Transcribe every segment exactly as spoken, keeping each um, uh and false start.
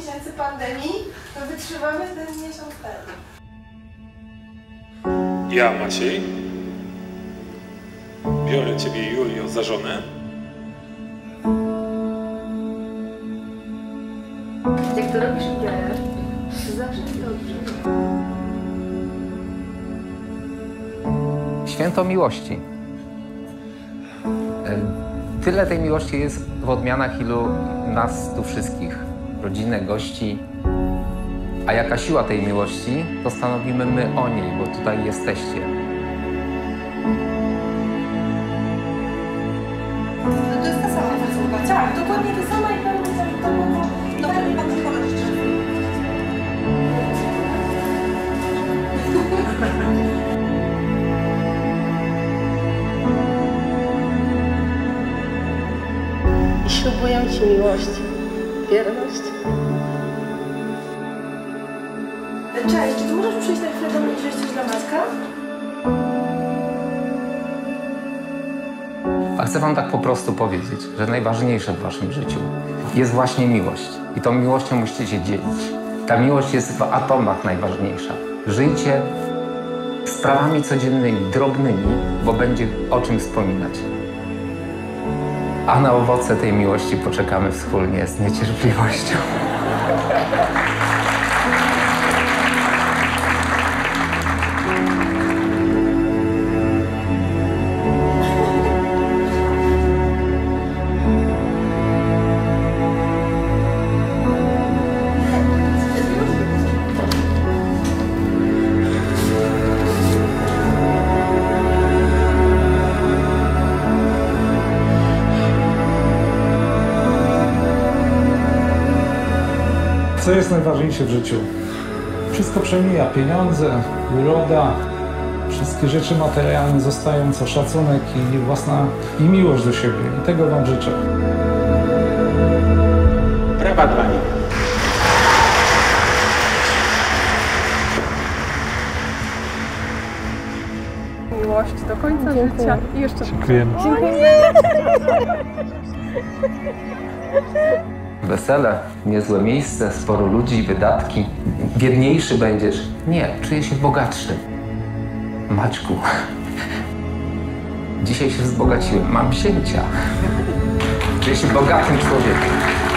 miesięcy pandemii, to wytrzymamy ten miesiąc pełny. Ja, Maciej, biorę Ciebie, Julio, za żonę. Jak to robisz ideę, to zawsze jest dobrze. Święto miłości. Tyle tej miłości jest w odmianach, ilu nas tu wszystkich, rodzinę, gości. A jaka siła tej miłości, to stanowimy my o niej, bo tutaj jesteście. No to jest ta sama zasługa. Tak, dokładnie ta sama i pan powiedział, że to było... No pewnie pan to jeszcze. I ślubuję Ci miłość, wierność. Cześć, czy ty możesz przyjść na chwilę do mnie i wziąć coś dla Maćka? A chcę wam tak po prostu powiedzieć, że najważniejsze w waszym życiu jest właśnie miłość. I tą miłością musicie się dzielić. Ta miłość jest w atomach najważniejsza. Żyjcie sprawami codziennymi, drobnymi, bo będzie o czym wspominać. A na owoce tej miłości poczekamy wspólnie z niecierpliwością. Co jest najważniejsze w życiu? Wszystko przemija, pieniądze, uroda, wszystkie rzeczy materialne zostają, co szacunek i własna i miłość do siebie. I tego wam życzę. Brawa dla nich. Miłość do końca życia i jeszcze... Dziękujemy. Wesele, niezłe miejsce, sporo ludzi, wydatki. Biedniejszy będziesz. Nie, czuję się bogatszy. Maćku, dzisiaj się wzbogaciłem. Mam księcia. Czuję się bogatym człowiekiem.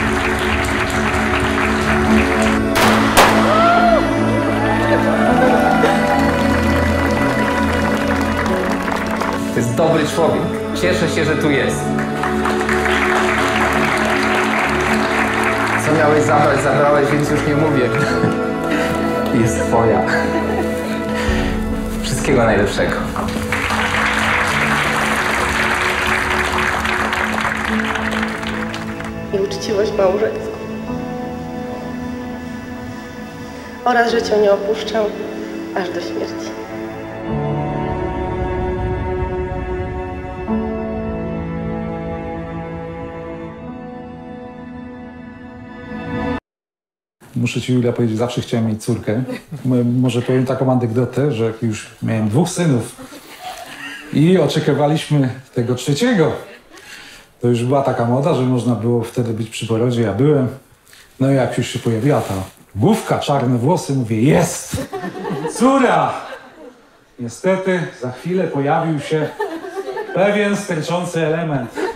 To jest dobry człowiek. Cieszę się, że tu jest. Co miałeś zabrać, zabrałeś, więc już nie mówię. Jest twoja. Wszystkiego najlepszego. I uczciwość małżeńską. Oraz, że Cię nie opuszczę aż do śmierci. Muszę ci, Julia, powiedzieć, zawsze chciałem mieć córkę. Może powiem taką anegdotę, że jak już miałem dwóch synów i oczekiwaliśmy tego trzeciego, to już była taka moda, że można było wtedy być przy porodzie. Ja byłem. No i jak już się pojawiła ta główka, czarne włosy, mówię, jest! Córa! Niestety za chwilę pojawił się pewien sterczący element.